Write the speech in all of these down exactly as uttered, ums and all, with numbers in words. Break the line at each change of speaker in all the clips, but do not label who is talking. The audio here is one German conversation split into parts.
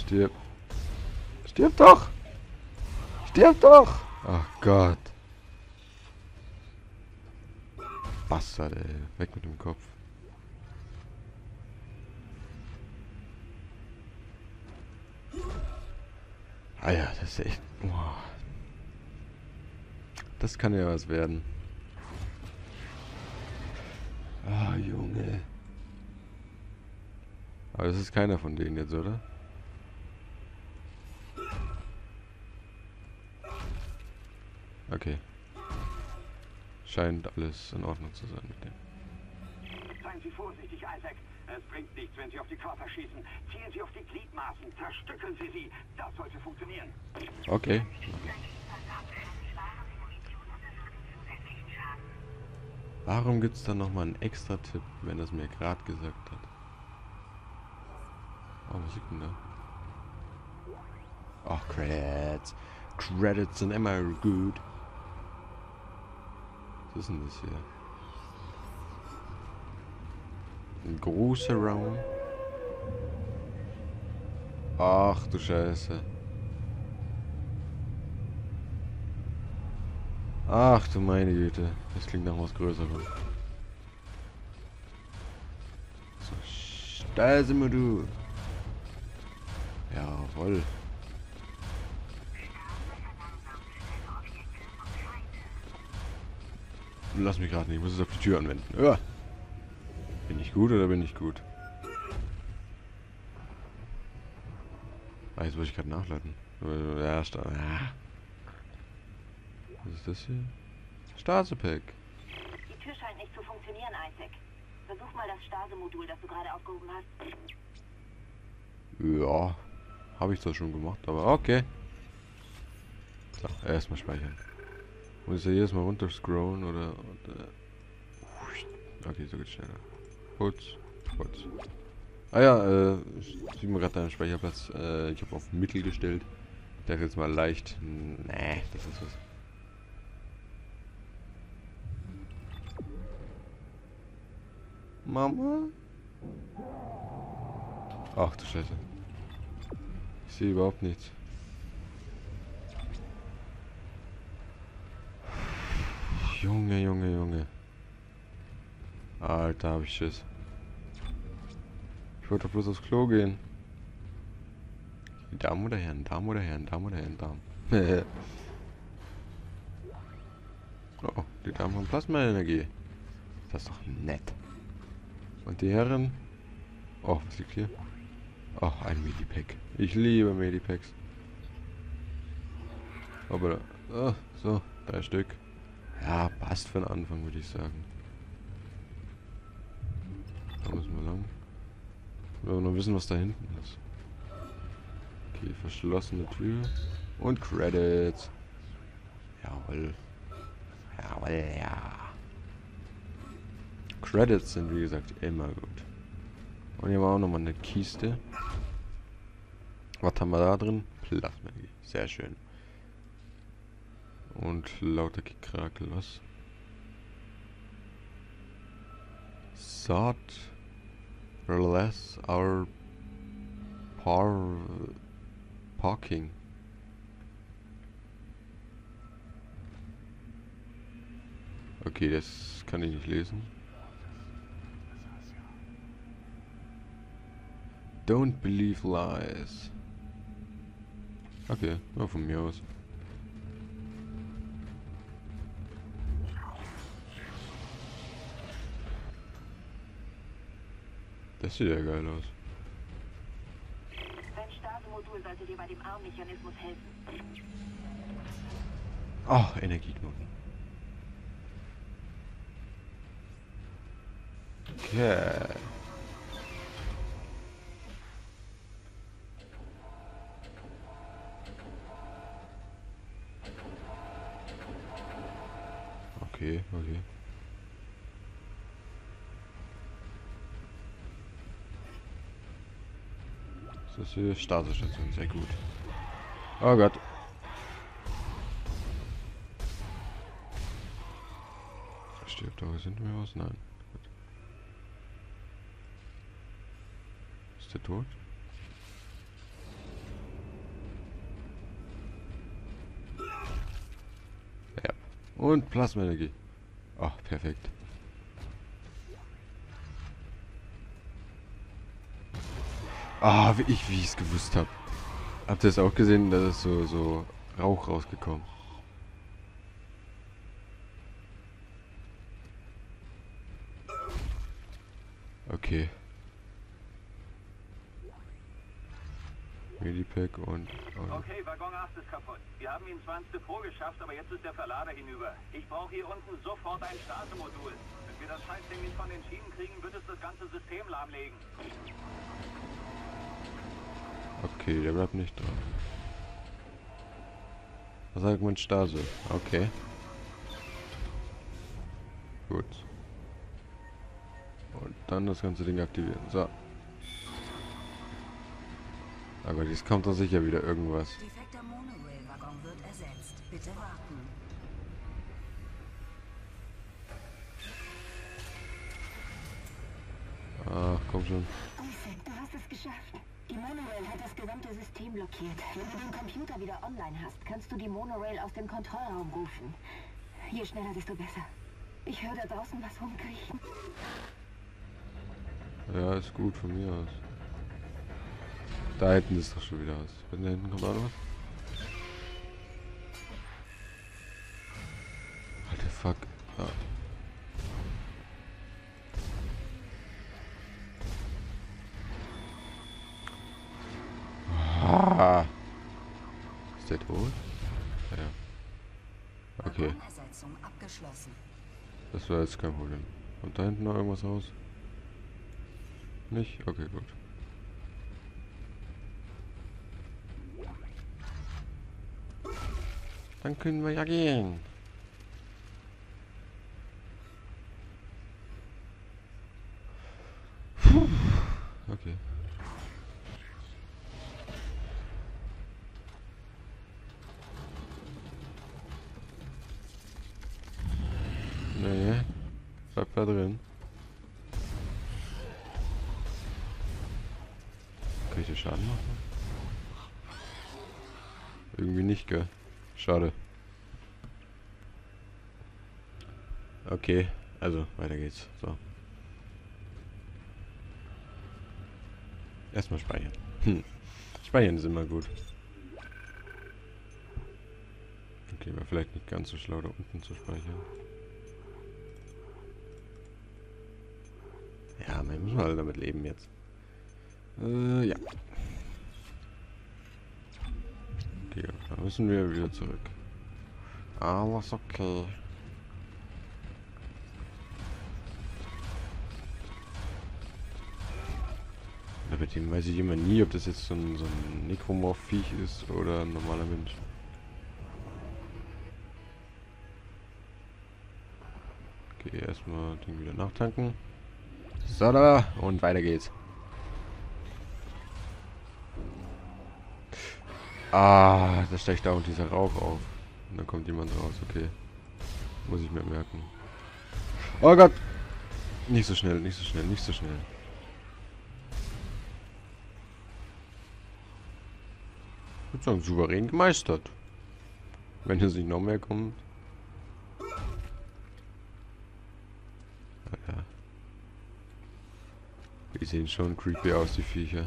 Stirb. Stirb doch! Stirb doch! Ach Gott. Bastard, ey. Weg mit dem Kopf. Ah ja, das ist echt... Boah. Das kann ja was werden. Ah, Junge. Aber das ist keiner von denen jetzt, oder? Okay. Scheint alles in Ordnung zu sein mit dem.
Seien Sie vorsichtig, Isaac. Es bringt nichts, wenn Sie auf die Körper schießen. Zielen Sie auf die Gliedmaßen. Zerstückeln Sie sie. Das sollte funktionieren.
Okay. Warum gibt es da nochmal einen extra Tipp, wenn er es mir gerade gesagt hat? Oh, was liegt denn da? Ach, Credits. Credits sind immer gut. Was ist denn das hier? Ein großer Raum. Ach du Scheiße. Ach du meine Güte. Das klingt nach was Größerem. So, Stasemodul. Jawohl. Lass mich gerade nicht, ich muss es auf die Tür anwenden. Ja. Bin ich gut oder bin ich gut? Ah, jetzt wollte ich gerade nachladen. Ja, Sta ah. Was ist das hier? Stasepack.
Die Tür scheint nicht zu funktionieren, Isaac. Versuch mal das Stasemodul, das du gerade aufgehoben hast.
Ja, habe ich das schon gemacht, aber okay. So, erstmal speichern. Muss ich ja jedes Mal runter scrollen oder, oder... Okay, so geht's schneller. Putz, putz. Ah ja, äh, sieht man gerade deinen Speicherplatz. Äh, ich habe auf Mittel gestellt. Der ist jetzt mal leicht. Nee, das ist was. Mama? Ach du Scheiße. Ich sehe überhaupt nichts. Junge, Junge, Junge. Alter, hab ich Schiss. Ich wollte doch bloß aufs Klo gehen. Damen oder Herren, Damen oder Herren, Damen oder Herren, Damen. Oh, die Damen haben Plasmaenergie. Das ist doch nett. Und die Herren? Oh, was liegt hier? Oh, ein Medipack. Ich liebe Medipacks. Aber, oh, so, drei Stück. Ja, passt für den Anfang, würde ich sagen. Da müssen wir lang. Wir wollen noch wissen, was da hinten ist. Okay, verschlossene Tür. Und Credits. Jawohl. Jawohl, ja. Credits sind, wie gesagt, immer gut. Und hier haben wir auch nochmal eine Kiste. Was haben wir da drin? Plasmaenergie. Sehr schön. Und lauter Gekrakel, was? Sought less our par parking. Okay, das kann ich nicht lesen. Don't believe lies. Okay, nur von mir aus. Das sieht ja geil aus.
Dein Stasemodul sollte dir bei dem Armmechanismus helfen.
Ach, Energieknoten. Okay. Okay, okay. Das ist die Startstation, sehr gut. Oh Gott. Stirbt da hinter mir was? Nein. Gut. Ist der tot? Und Plasmaenergie. Oh, perfekt. Ah, wie ich wie ich es gewusst habe. Habt ihr es auch gesehen, da ist so, so Rauch rausgekommen. Okay. Medipack und... und
Okay, Waggon acht ist kaputt. Wir haben ihn zwar ins Depot geschafft, aber jetzt ist der Verlader hinüber. Ich brauche hier unten sofort ein Startemodul. Wenn wir das Scheißding nicht von den Schienen kriegen, wird es das ganze System lahmlegen.
okay, der bleibt nicht dran. Was sagt mein Stase? Okay. Gut. Und dann das ganze Ding aktivieren. So. Aber jetzt kommt doch sicher wieder irgendwas.
Defekter Monorail-Waggon wird ersetzt. Bitte warten.
Ach, komm schon.
Isaac, du hast es geschafft. Die Monorail hat das gesamte System blockiert. Wenn du den Computer wieder online hast, kannst du die Monorail aus dem Kontrollraum rufen. Je schneller, desto besser. Ich höre da draußen was rumkriechen.
Ja, ist gut von mir aus. Da hinten ist doch schon wieder was. Wenn da hinten kommt auch noch was. Alter, fuck. Ja. Ah. Ist der tot? Ja. ja. Okay.
Waggonersetzung abgeschlossen.
Das war jetzt kein Problem. Kommt da hinten noch irgendwas raus? Nicht? Okay, gut. Dann können wir ja gehen. Puh. Okay. Nee. Bleibt da drin. Kann ich dir Schaden machen? Irgendwie nicht, gell? Schade. Okay, also weiter geht's. So. Erstmal speichern. Hm. Speichern ist immer gut. Okay, war vielleicht nicht ganz so schlau, da unten zu speichern. Ja, wir müssen alle damit leben jetzt. Äh, ja. Okay, da müssen wir wieder zurück. Alles okay. Aber bei dem weiß ich immer nie, ob das jetzt so ein, so ein Nekromorph-Viech ist oder ein normaler Mensch. Okay, erstmal Ding wieder nachtanken. So, da, und weiter geht's. Ah, da steigt dauernd dieser Rauch auf. Und dann kommt jemand raus, okay. Muss ich mir merken. Oh Gott! Nicht so schnell, nicht so schnell, nicht so schnell. Ich würde sagen, souverän gemeistert. Wenn jetzt nicht noch mehr kommt. Ja. Die sehen schon creepy aus, die Viecher.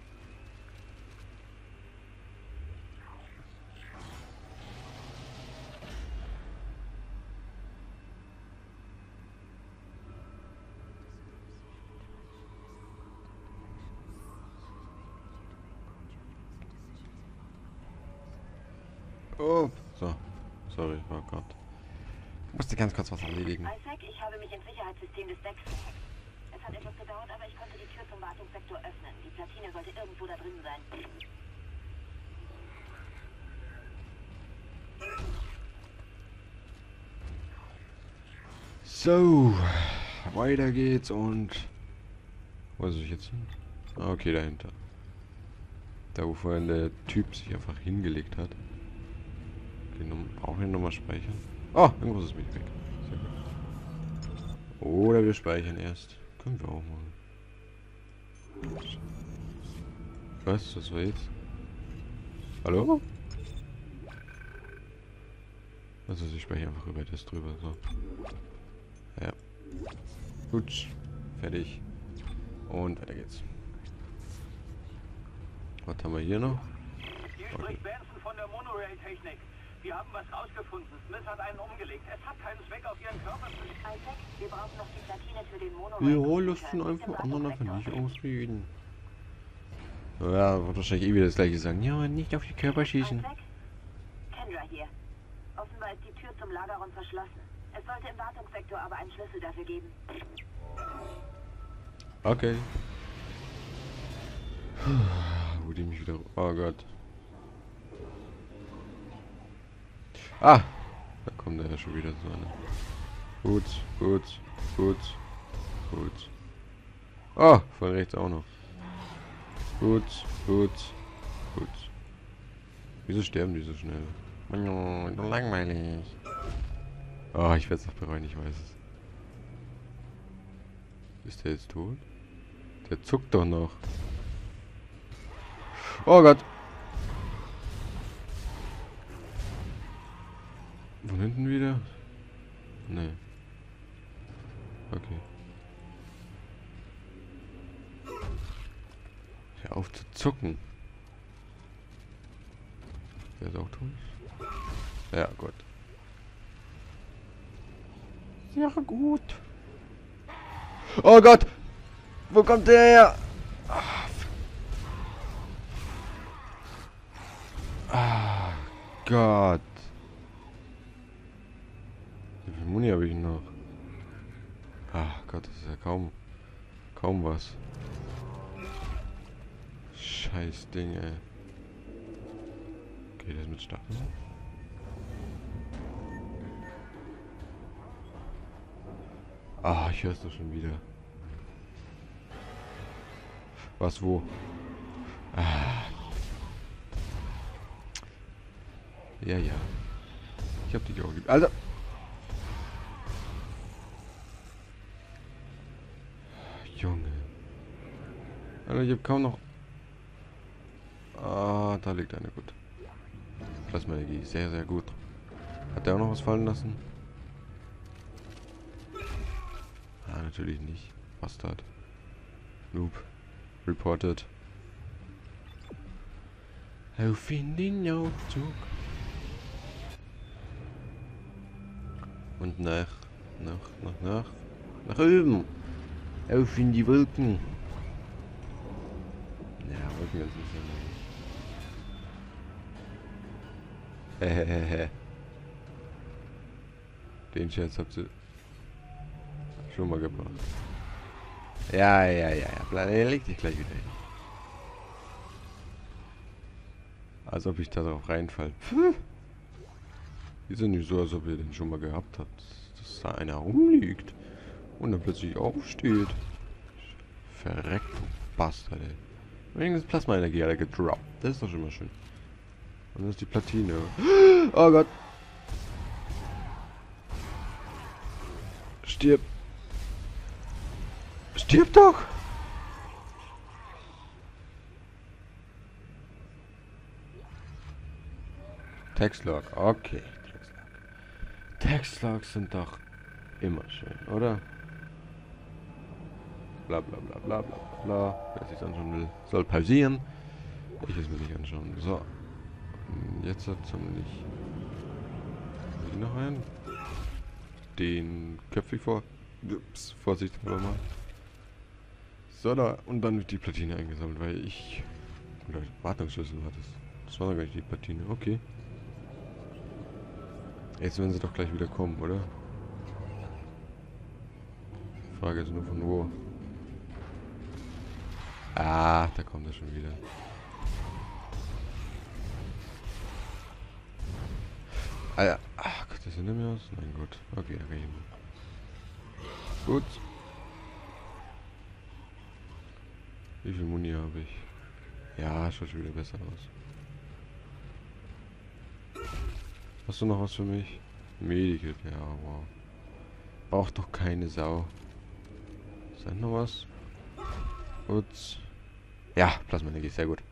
Oh, so. Sorry, oh Gott. Ich musste ganz kurz was erledigen.
Isaac, ich habe mich ins Sicherheitssystem des Decks gehackt. Es hat etwas gedauert, aber ich konnte die Tür zum Wartungssektor öffnen. Die Platine sollte irgendwo da drin sein.
So, weiter geht's und... Wo ist ich jetzt hin? Ah, okay, dahinter. Da, wo vorhin der Typ sich einfach hingelegt hat. Okay, brauchen wir nochmal speichern? Oh, irgendwas ist mit weg. Sehr gut. Oder wir speichern erst. Können wir auch mal. Was? Das war jetzt? Hallo? Also ich spreche einfach über das drüber. So. Ja. Gut. Fertig. Und weiter geht's. Was haben wir hier noch?
Hier spricht Benson von der Monorail-Technik. Wir haben was rausgefunden. Smith hat einen umgelegt. Es hat keinen Zweck, auf ihren Körper zu...
Isaac, wir brauchen noch die Platine für den Monorail.
Wir lassen einfach anderen einfach nicht ausreden. Ja, wird wahrscheinlich eh wieder das gleiche sagen. Ja, nicht auf die Körper schießen.
Isaac? Kendra hier. Offenbar ist die Tür zum Lagerraum verschlossen. Es sollte im Wartungssektor aber einen Schlüssel dafür geben.
Okay. Wo die mich wieder... Oh Gott. Ah! Da kommt er ja schon wieder so eine. Gut, gut, gut, gut. Oh, von rechts auch noch. Gut, gut, gut. Wieso sterben die so schnell? Langweilig. Oh, ich werde es noch bereuen, ich weiß es. Ist der jetzt tot? Der zuckt doch noch. Oh Gott. Von hinten wieder? Nee. Okay. Hör auf zu zucken. Der ist auch tot? Ja, gut. Ja, gut. Oh Gott! Wo kommt der her? Ah, Gott. Wie viel Muni habe ich noch? Ach Gott, das ist ja kaum, kaum was. Scheiß Ding, ey. Geht das mit Stacheln? Ah, ich höre es doch schon wieder. Was, wo? Ah. Ja, ja. Ich hab dich auch geliebt. Alter! Junge. Alter, ich hab kaum noch... Ah, da liegt eine, gut. Plasma-Energie, sehr, sehr gut. Hat der auch noch was fallen lassen? Ah, natürlich nicht. Bastard. Noob. Reported. Auf in den Aufzug. Und nach, nach, nach, nach, nach oben. Auf in die Wolken. Ja, Wolken ganz nicht so. Hehehe. Den Scherz habt ihr schon mal gebracht. Ja, ja, ja, ja. Er legt dich gleich wieder hin. Als ob ich da drauf reinfall. Die sind nicht so, als ob ihr den schon mal gehabt habt. Dass da einer rumliegt und dann plötzlich aufsteht. Verreckt, Bastard, ey. Wenigstens Plasma-Energie hat er gedroppt. Das ist doch schon mal schön. Und das ist die Platine. Oh Gott. Stirb. Stirb doch! Textlog, okay. Textlogs sind doch immer schön, oder? Bla bla bla bla bla bla. Wer sich anschauen will, soll pausieren. Ich will es mir nicht anschauen. So. Jetzt hat es nämlich. Will noch einen? Den köpfe ich vor. Ups, Vorsicht, aber mal. So, da. Und dann wird die Platine eingesammelt, weil ich... Oder Wartungsschlüssel war das. Das war doch gar nicht die Platine. Okay. Jetzt werden sie doch gleich wieder kommen, oder? Die Frage ist nur von wo. Ah, da kommt er schon wieder. Ah ja. Ach Gott, das sieht nicht mehr aus? Nein, gut. Okay, da kann ich hin. Gut. Wie viel Muni habe ich? Ja, schaut schon wieder besser aus. Hast du noch was für mich? Medikit, ja, wow. Braucht doch keine Sau. Ist da noch was? Gut. Ja, Plasma-Energie, sehr gut.